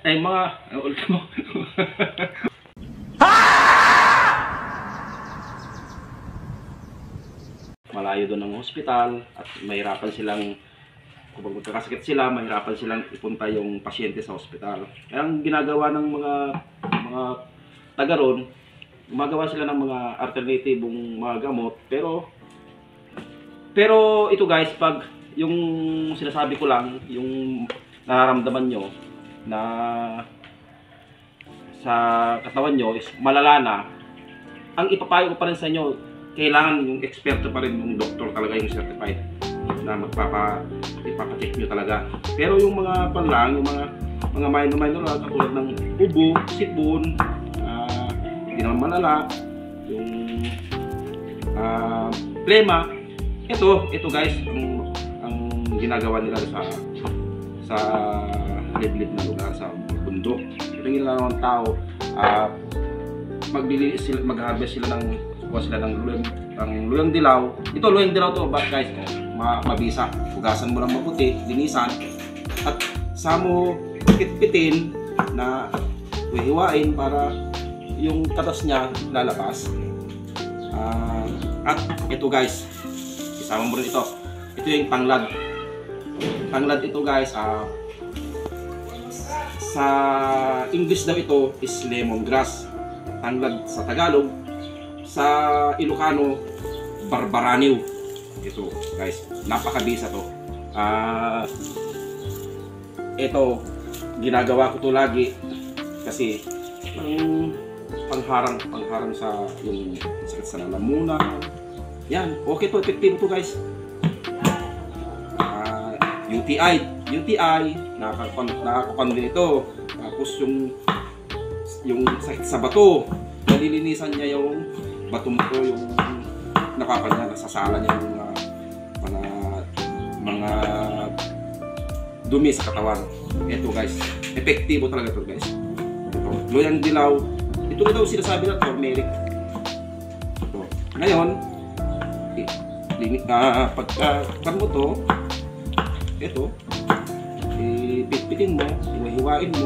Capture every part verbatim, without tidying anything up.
Ay mga, ang ultimo. Malayo doon ng hospital at mahirapan silang, kung magkakasakit sila, mahirapan silang ipunta yung pasyente sa hospital. Kaya ang ginagawa ng mga mga taga ron, gumagawa sila ng mga alternatibong mga gamot. Pero pero ito guys, pag yung sinasabi ko lang, yung nararamdaman nyo na sa katawan nyo is malala na, ang ipapayo ko pa rin sa inyo, kailangan yung eksperto pa rin, yung doktor talaga yung certified na magpapa ipapacheck nyo talaga. Pero yung mga panlang, yung mga mga minor minor lang, katulad ng ubo, sipon, uh, hindi naman malala, yung uh, plema, ito, ito guys, ang, ang ginagawa nila sa sa liblib na lugar, sa bundok. Ito yung ginagawa ng tao, uh, maglilinis sila, mag-harvest sila ng, kuha sila ng luyang, ng luyang dilaw. Ito, luyang dilaw to, but guys, oh, ma mabisa. Hugasan mo lang mabuti, linisan, at sa mo pitpitin na hihiwain para yung katas niya lalabas. Uh, at ito guys, isama mo rin ito. Ito yung tanglad. Tanglad ito guys, uh, sa English daw ito is lemongrass. Tanglad sa Tagalog, sa Ilocano, barbaraniw. Ito guys, napakabisa to. Uh, ito, ginagawa ko to lagi kasi pang pangharang, pangharang sa yung sakit sa lalamunan. Yan, okay to, effective to guys. Uh, U T I, U T I, nakakapan din ito. Tapos yung yung sakit sa bato, nalilinisan niya yung bato mo, yung nakakanya, nasasala niya yung mga mga mga dumi sa katawan. Ito guys, epektibo talaga ito guys. Ito, luyang dilaw. Ito daw sinasabi na turmeric. Ito. Ngayon, uh, pagka kan mo to, ito, ipitpitin mo, hiwa-hiwain mo,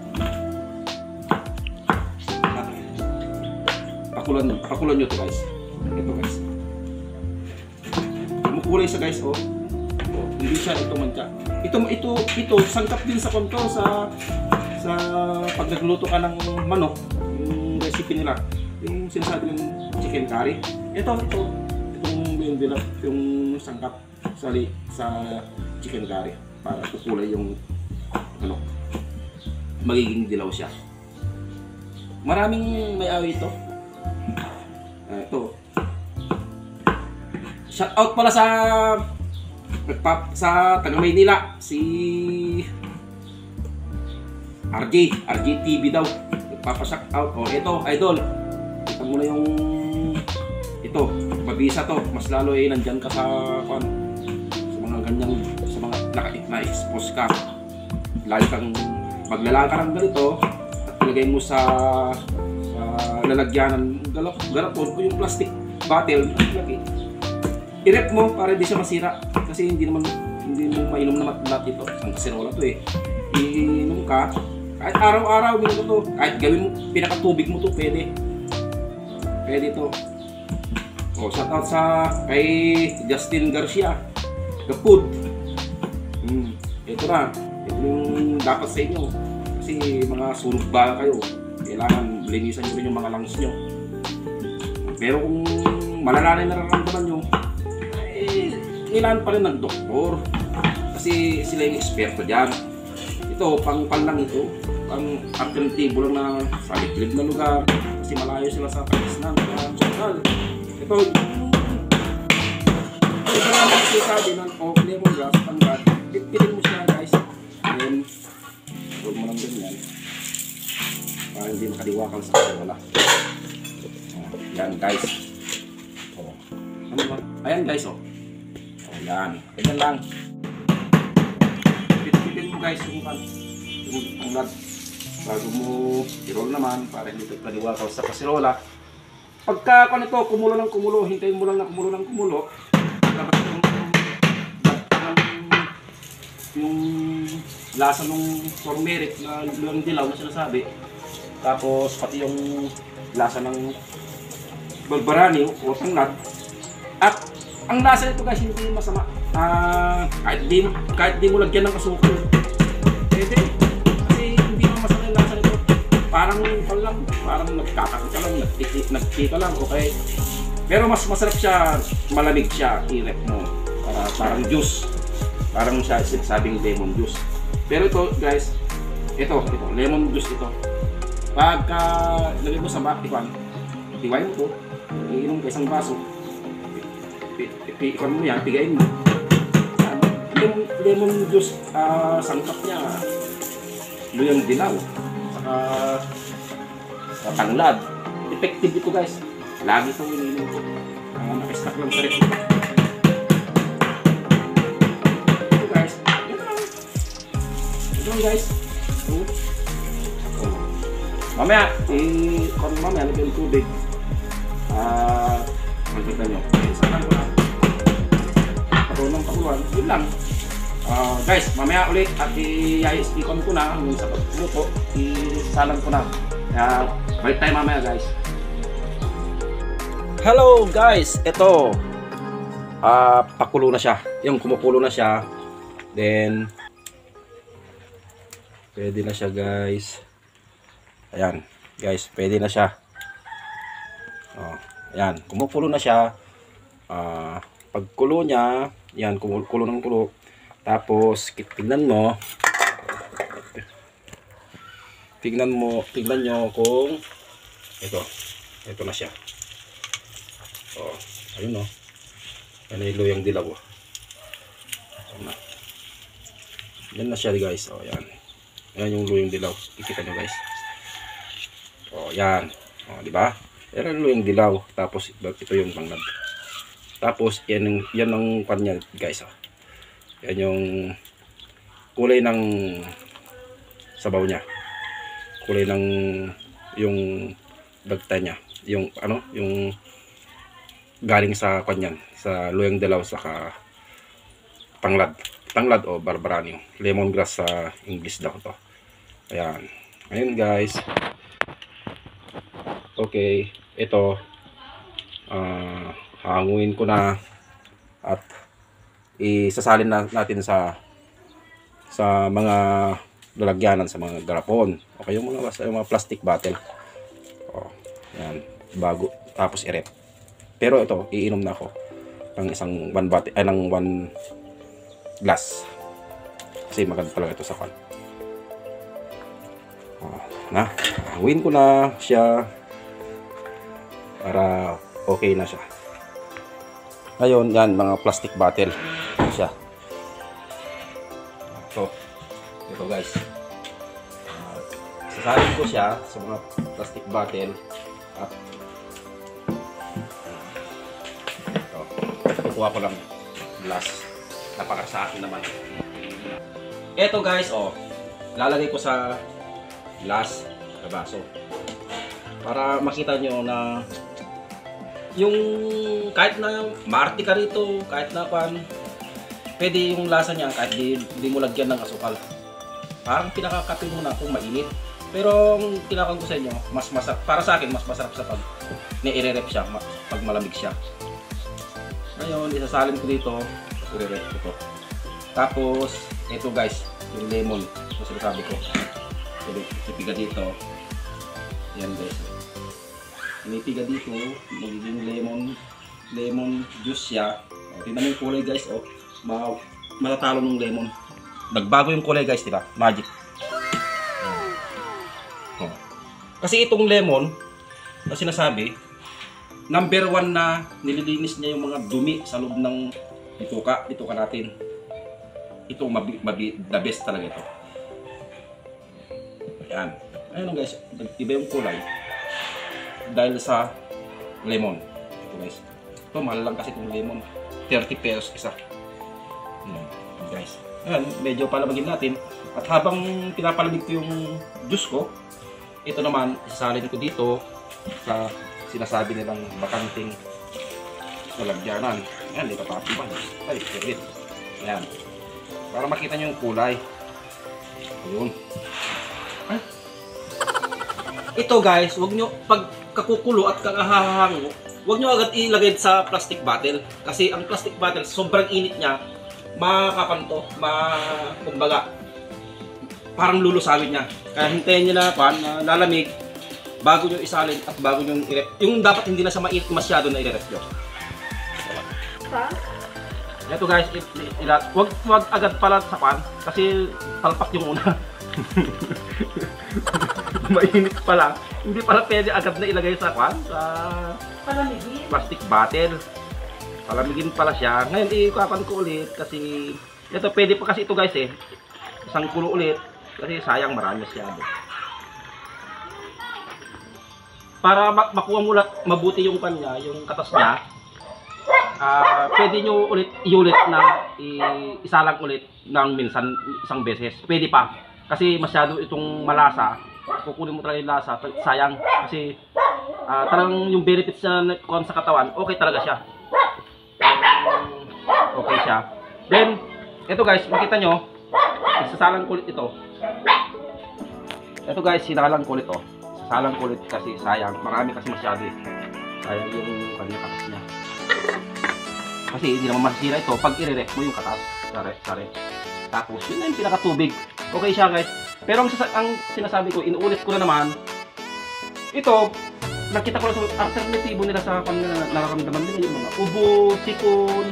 at pakulan, pakulan nyo to guys. Ito guys. Kumukulay siya guys, oh. Oh, hindi siya ito mancha. Ito ito ito sangkap din sa konto sa sa pag nagluto ka ng manok, yung recipe nila, yung sinasabi ng chicken curry. Ito ito itong yung dilaw, yung sangkap sa sa chicken curry para kukulay yung ano, magiging dilaw siya. Maraming may awi ito. Uh, ito. Shout out pala sa nagpap sa taga Maynila, si R J, R J T V daw. Nagpapa-shout out. Oh, ito, idol. Kita mo na yung ito, mabisa to. Mas lalo eh nandiyan ka sa kon, sa mga ganyang, sa mga na-expose ka. Lalo kang maglalaka ng ganito at ilagay mo sa sa lalagyanan, galap, galapon o yung plastic bottle lagi. I-rep mo para hindi siya masira kasi hindi naman hindi mo mainom na lahat ito. Ang kaserola to eh. Iinom ka kahit araw-araw, minum to. Kahit gawin mo pinakatubig mo to, pwede. Pwede to. Oh, shout out sa kay Justin Garcia, The Food. Hmm, ito na. Ito yung dapat sa inyo. Kasi mga sunog ba kayo, kailangan linisan nyo rin yung mga lungs nyo. Pero kung malala na yung nararamdaman nyo, eh, kailangan pa rin ng doktor. Kasi sila yung eksperto dyan. Ito, pang pan lang ito. Pang alternatibo lang na sa liblib na lugar. Kasi malayo sila sa Pakistan. Ito, ito lang kasi sabi ng oh, lemongrass, tanggad. Pitpitin mo siya guys. Then, huwag mo lang ganyan. Para hindi makaliwakal sa wala. Oh, yan guys. Oh. Ano ba? Ayan guys, oh. Oh, yan. Ganyan lang. Pitpitin mo guys yung kan. Yung tanggad. Bago mo i-roll naman para hindi makaliwakal sa kasirola. Pagka kung ito, kumulo ng kumulo, hintayin mo lang na kumulo ng kumulo. Yung, yung lasa ng turmeric na luyang dilaw na sinasabi. Tapos pati yung lasa ng barbarani o tanglad. At ang lasa nito guys hindi masama. Ah, kahit di kahit di mo lagyan ng asukal. Pwede. Kasi hindi naman masama yung lasa nito. Parang pal lang, parang nagkakaroon ka lang, nagtiki, nagtika lang, okay. Pero mas masarap siya, malamig siya, i-rep mo. Para parang juice. Parang siya sinasabing lemon juice. Pero ito guys, ito, ito, lemon juice ito. Pagka lagay mo sa baktikan, tiwain mo ito, iinom ka isang baso. Ikon mo yan, pigain mo. Lemon, lemon juice, uh, sangkap niya, luyang dilaw, saka sa tanglad. Effective ito guys. Lagi itong ininom ko. Uh, Nakastack lang sa rin. Ito guys. Ito lang. Ito lang guys. Oh. Oh. Mamaya, i-kon mo mamaya, lagyan ng tubig. Ah, uh, magkita nyo. Isakan ko lang. Patunong pakuluan. Yun lang. Uh, guys, mamaya ulit at i-i-ikon ko na hanggang sa pagluto. I-salan ko na. Kaya, balik tayo mamaya guys. Hello guys, ito uh, pakulo na siya. Yung kumukulo na siya. Then pwede na siya guys. Ayan, guys, pwede na siya. Oh, ayan, kumukulo na siya. Uh, pagkulo niya, yan, kumukulo ng kulo. Tapos tignan mo. Tignan mo, tignan nyo kung ito, ito na siya. Oh, ayun oh. Yan ay luyang dilaw. Ayan na. Yan na siya guys. Oh, yan. Yan yung luyang dilaw. Kikita nyo guys. Oh, yan. Oh, di ba? Yan ang luyang dilaw. Tapos ito yung tanglad. Tapos yan yung yan ang kanya guys. Oh. Yan yung kulay ng sabaw niya. Kulay ng yung dagta niya. Yung ano, yung galing sa kanyan, sa luyang dilaw saka tanglad. Tanglad o barbarani. Lemongrass sa English daw to. Ayan. Ayun guys. Okay, ito uh, hanguin ko na at isasalin na natin sa sa mga lalagyanan, sa mga garapon. Okay, yung mga, yung mga plastic bottle. Oh, ayan, bago tapos i-rep. Pero ito, iinom na ako ng isang one bottle, ay ng one glass. Kasi maganda talaga ito sa kan. Oh, na, hanguin ko na siya para okay na siya. Ngayon, yan, mga plastic bottle siya. So, ito guys. Uh, sasalin ko siya sa mga plastic bottle at kuha ko lang glass. Napaka sa akin naman. Ito guys, oh, lalagay ko sa glass, sa baso. Para makita nyo na yung kahit na maarte ka rito, kahit na pan, pwede yung lasa niya kahit di, di mo lagyan ng asukal. Parang pinakakape mo na kung mainit. Pero ang tinakang ko sa inyo, mas masarap, para sa akin mas masarap sa pag ni-irerep siya, pag malamig siya. Ngayon, isasalin ko dito, i-rep ko to. Tapos, ito guys, yung lemon, yung sinasabi ko. Ipiga dito. Yan guys. Inipiga dito, magiging lemon, lemon juice siya. O, tingnan mo yung kulay guys, oh. Ma matatalo ng lemon. Nagbago yung kulay guys, diba? Magic. O. Kasi itong lemon, na sinasabi, number one na nililinis niya yung mga dumi sa loob ng bituka, bituka natin. Ito, mabi, mabi, the best talaga ito. Ayan. Ayan guys, iba yung kulay. Dahil sa lemon. Ito guys. Ito, mahal lang kasi itong lemon. thirty pesos isa. Ayan, guys. Ayan, medyo palamagin natin. At habang pinapalamig ko yung juice ko, ito naman, isasalin ko dito sa sinasabi nilang bakanting lalagyanan. Ayan, di pa pa. Ay, pwede. Ayan. Para makita nyo yung kulay. Yun. Ito guys, wag nyo, pag kakukulo at kakahahango, wag nyo agad ilagay sa plastic bottle. Kasi ang plastic bottle, sobrang init niya, makapan to, ma, kumbaga, parang lulusawin niya. Kaya hintayin nyo na, pan, na lalamig, bago nyo isalin at bago nyo i-rep. Yung dapat hindi na siya mainit masyado na i-rep nyo. Ha? Ito guys, it, it, it, wag, wag agad pala sa pan, kasi talpak yung una. Mainit pala. Hindi pala pwede agad na ilagay sa kwan, sa Palamigin. plastic bottle. Palamigin pala siya. Ngayon, ikapan ko ulit kasi ito pwede pa kasi ito guys eh. Isang kulo ulit kasi sayang marami masyado. Para mak makuha mo ulit mabuti yung kanya, yung katas niya. Uh, pwede nyo ulit iulit na isalang ulit ng minsan isang beses. Pwede pa. Kasi masyado itong malasa. Kukunin mo talaga yung lasa, sayang kasi uh, talagang yung benefits na kuha sa katawan, okay talaga siya. Um, okay siya. Then, ito guys, makita nyo, isasalang kulit ito. Ito guys, sinalang kulit oh. Sasalang kulit kasi sayang, marami kasi masyado eh. Sayang yung kanya katas niya. Kasi hindi naman masisira ito pag i-rep mo yung katas. Sare, sare. Tapos, yun na yung pinakatubig. Okay siya guys. Pero ang, ang sinasabi ko, inuulit ko na naman, ito, nakita ko na sa alternatibo nila sa kanila na nararamdaman nila yung mga ubo, sikon,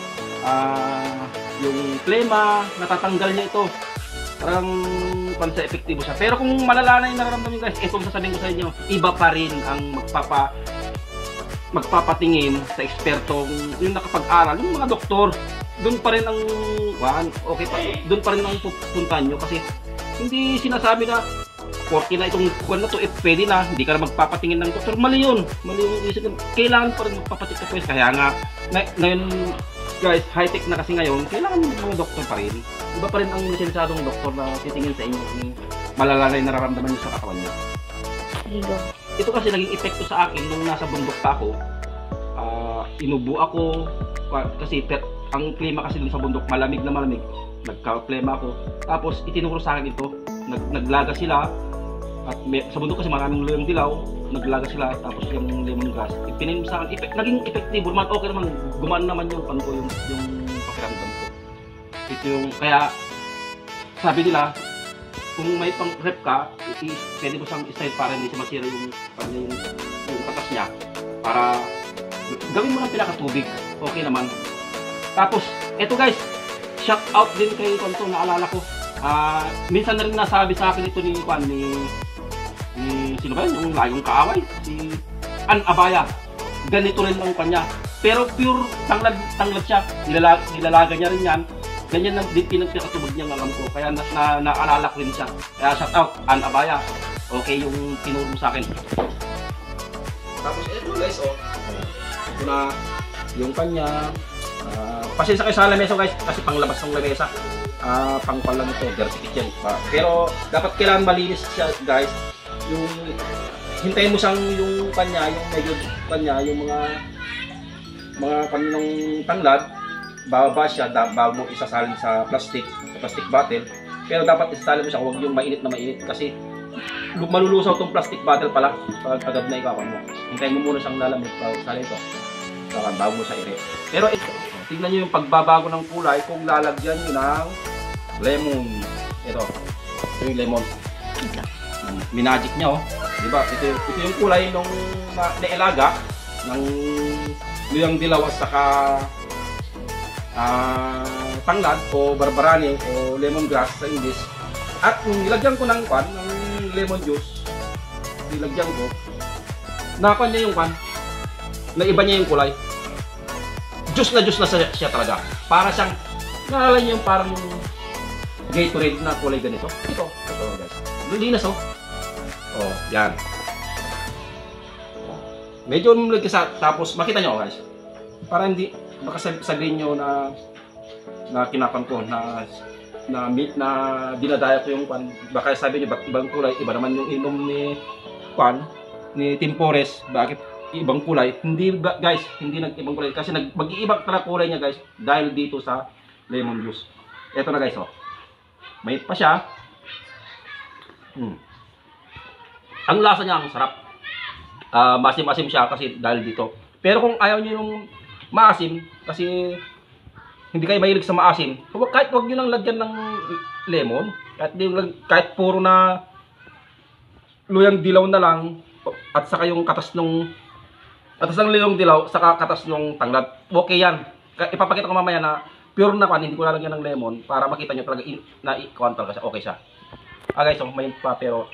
uh, yung plema, natatanggal niya ito. Parang pansa epektibo siya. Pero kung malala na yung nararamdaman nyo guys, itong sasabihin ko sa inyo, iba pa rin ang magpapa magpapatingin sa ekspertong yung nakapag-aral, yung mga doktor. Doon pa rin ang one, okay pa, doon pa rin ang pupuntahan nyo kasi hindi sinasabi na forty na itong kuwan na to, eh pwede na, hindi ka na magpapatingin ng doktor. Mali yun, mali yung isip. Kailangan pa rin magpapatik ka pues. Kaya nga, ngayon guys, high-tech na kasi ngayon, kailangan mga doktor pa rin. Iba pa rin ang sinasadong doktor na titingin sa inyo kung malala na yung nararamdaman nyo sa katawan nyo. Ito kasi naging epekto sa akin nung nasa bundok pa ako. Uh, inubo ako, kasi per, ang klima kasi dun sa bundok, malamig na malamig. Nagka-plema ako. Tapos itinuro sa akin ito. Nag naglaga sila. At may, sa bundok kasi maraming lemon dilaw. Naglaga sila. Tapos yung lemongrass. Ipinin sa akin. Effect, naging epektibo naman. Okay naman. Gumaan naman yung pan ko. Yung, yung pakiramdam ko. Ito yung, kaya sabi nila, kung may pang-rep ka, pwede mo siyang style para hindi siya masira yung, yung, yung katas niya. Para gawin mo ng pinakatubig. Okay naman. Tapos, eto guys, shout out din kay Kwanto, naalala ko. Uh, minsan na rin nasabi sa akin ito ni Kwan, ni, ni sino ba yun? Yung lagong kaaway, si An Abaya. Ganito rin ang kanya. Pero pure tanglad, tanglad siya. Nilalag, nilalaga niya rin yan. Ganyan lang din pinagkakatubag niya ng alam ko. Kaya na, na, naalala ko rin siya. Kaya shout out, An Abaya. Okay yung tinuro mo sa akin. Tapos eto guys, oh. Ito na yung kanya. Uh, pasensya kayo sa lamesa guys, kasi panglabas ng lamesa. Uh, pang lang ito, dirty kitchen. Uh, pero dapat kailangan malinis siya guys. Yung hintayin mo siyang yung kanya, yung medyo kanya, yung mga mga kanyang tanglad, bababa siya, bago mo isasalin sa plastic, sa plastic bottle. Pero dapat isasalin mo siya, huwag yung mainit na mainit kasi malulusaw tong plastic bottle pala pag agad na ikawan mo. Hintayin mo muna siyang lalamig bago salin ito. Bago mo sa ire. Pero ito, tingnan nyo yung pagbabago ng kulay kung lalagyan nyo ng lemon. Ito, ito yung lemon. Minagic niya oh. Diba? Ito, ito yung kulay nung na, nailaga ng luyang dilaw at saka uh, tanglad o barbarani o lemongrass sa English. At kung nilagyan ko ng pan, ng lemon juice, nilagyan ko, nakuha niya yung pan, naiba niya yung kulay. Juice na juice na siya, siya talaga. Para siyang, naalala niyo yung parang Gatorade na kulay ganito. Ito, ito guys. Linas oh. Oh, yan. Medyo umulit ka sa, tapos makita nyo guys. Para hindi, baka sabihin nyo na, na kinapan ko, na, na meat na dinadaya ko yung pan. Baka sabihin nyo, ba't ibang kulay? Iba naman yung inom ni pan, ni Timpores. Bakit ibang kulay? Hindi guys, hindi nag-ibang kulay. Kasi nag mag-iibang talaga kulay niya guys. Dahil dito sa lemon juice. Ito na guys oh. May pa siya. Hmm. Ang lasa niya, ang sarap. Ah, masim-masim siya kasi dahil dito. Pero kung ayaw niyo yung maasim, kasi hindi kayo mahilig sa maasim, huwag, kahit huwag niyo nang lagyan ng lemon, kahit, di, kahit puro na luyang dilaw na lang, at saka yung katas nung katas ng luyang dilaw, saka katas nung tanglad, okay yan. Ipapakita ko mamaya na pure na kan, hindi ko lalagyan ng lemon para makita nyo talaga in, na i-kuhan talaga siya, okay siya. Ah guys, so, may pa pero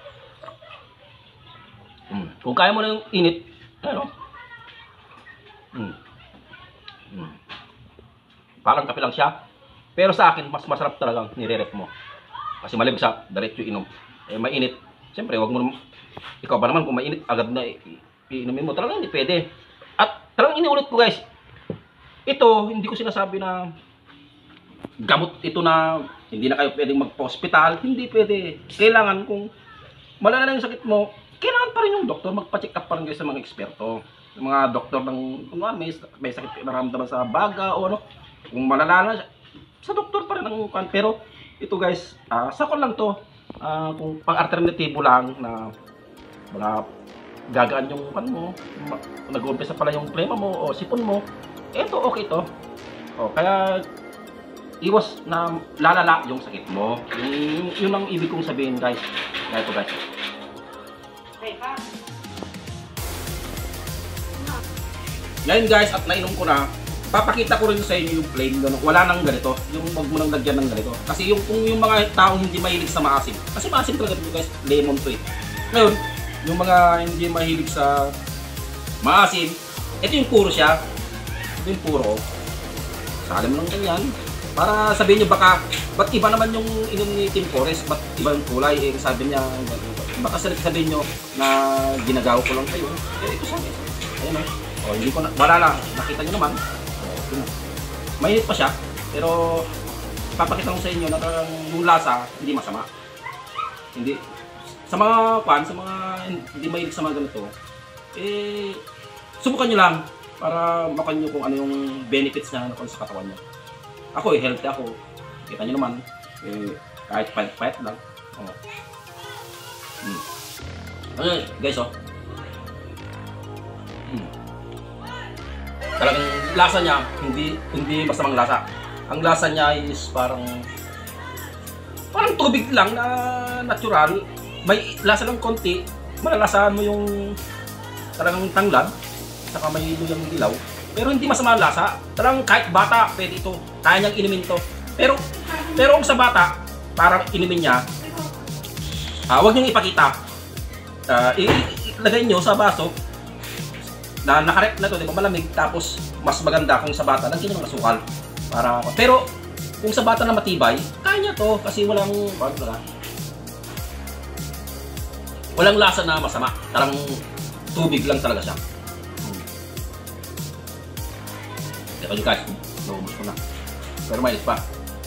mm, kung kaya mo na yung init, ano? Mm. Mm. Parang kape lang siya. Pero sa akin, mas masarap talagang nire-ref mo. Kasi malamig siya, diretso inom. Eh, mainit. Siyempre, wag mo naman, ikaw ba naman kung mainit, agad na i- iinumin mo. Talagang hindi pwede. At talagang iniulit ko guys, ito, hindi ko sinasabi na gamot ito na hindi na kayo pwedeng magpa-hospital. Hindi pwede. Kailangan kung malala na yung sakit mo, kailangan pa rin yung doktor, magpa-check up pa rin kayo sa mga eksperto. Yung mga doktor ng, kung ano, may, may sakit naramdaman sa baga o ano, kung malala na, sa doktor pa rin ang kan. Pero ito guys, uh, sakon lang to. Uh, kung pang-alternatibo lang na mga gagaan yung kan mo, nag-uumpisa pala yung plema mo o sipon mo, eto okay to. O, kaya iwas na lalala yung sakit mo. Yun, yun ang ibig kong sabihin guys. Kaya ito guys. Ngayon guys, at nainom ko na, papakita ko rin sa inyo yung plain gano'n. Wala nang ganito. Yung wag mo nang lagyan ng ganito. Kasi yung kung yung mga taong hindi mahilig sa maasim. Kasi maasim talaga ito guys, lemon to eh. Ngayon, yung mga hindi mahilig sa maasim, ito yung puro siya. Ito yung puro. Salim lang ganyan. Para sabihin nyo baka, ba't iba naman yung inom ni Tim Forrest? Ba't iba yung kulay? Eh, sabi niya, baka sabihin nyo na ginagawa ko lang kayo. Eh, ito sabi. Ayun o. O, hindi ko na, wala na. Nakita nyo naman. Mainit pa siya, pero papakita ko sa inyo na talagang yung lasa hindi masama. Hindi sa mga kwan, sa mga hindi mahilig sa mga ganito, eh subukan niyo lang para makan niyo kung ano yung benefits niya sa katawan niyo. Ako eh, healthy ako. Kita niyo naman, eh kahit pahit-pahit lang. Oh. Hmm. Ano guys, oh. Hmm. Talagang lasa niya, hindi hindi masamang lasa. Ang lasa niya is parang parang tubig lang na natural. May lasa lang konti. Malalasahan mo yung talagang tanglad, saka may luyang dilaw. Pero hindi masama ang lasa. Talagang kahit bata, pwede ito. Kaya niyang inumin to. Pero pero kung sa bata, parang inumin niya, ah, huwag niyong ipakita. Uh, ilagay niyo sa baso na nakarep na to, di ba, malamig, tapos mas maganda kung sa bata lagyan ng asukal para, pero kung sa bata na matibay, kaya niya to kasi walang ano, walang lasa na masama, tarang tubig lang talaga siya. Hmm. Ito yung guys, naubos ko na, pero may pa.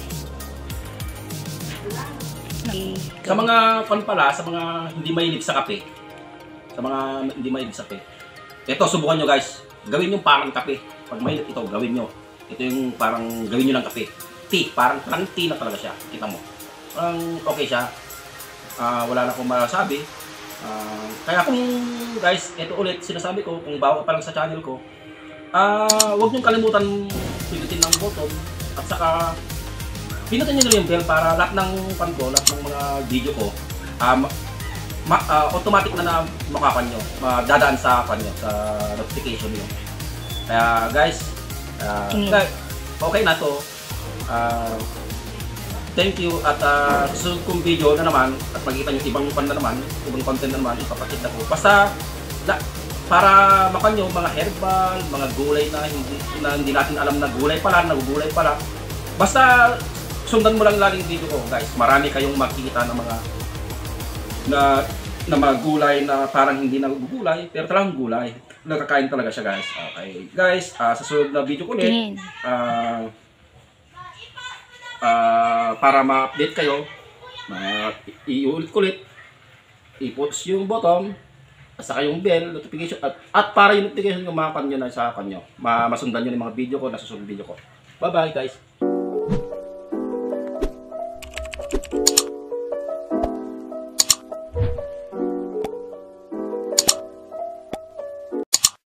Sa mga pan pala, sa mga hindi mahilig sa kape, sa mga hindi mahilig sa kape, ito, subukan nyo guys. Gawin nyo parang kape. Pag mahilig ito, gawin nyo. Ito yung parang gawin nyo ng kape. Tea. Parang, parang tea na talaga siya. Kita mo. Parang okay siya. Uh, wala na akong masabi. Uh, kaya kung guys, ito ulit sinasabi ko, kung bago pa lang sa channel ko, uh, huwag nyo kalimutan pindutin ng button. At saka, pindutin nyo na yung bell para lahat ng pan ko, lahat ng mga video ko, um, Ma, uh, automatic na na makapan nyo, madadaan sa kanyo, sa notification nyo. Kaya guys, uh, guys okay na to. Uh, thank you at uh, susunod kong video na naman at makikita nyo ibang pan na naman, ibang content na naman, ipapakita ko. Basta la, para makan nyo mga herbal, mga gulay na hindi, na hindi natin alam na gulay pala, nagugulay pala. Basta sundan mo lang laging video ko guys. Marami kayong makikita ng mga na na mga gulay na parang hindi nagugulay pero talagang gulay. Nakakain talaga siya guys. Okay guys, uh, sa sunod na video ko ulit, uh, uh, para ma-update kayo, uh, i-ulit ko ulit, i-post yung button at saka yung bell notification at, at para yung notification yung makan nyo na sa kanyo, ma masundan nyo yung mga video ko na susunod video ko. Bye bye guys.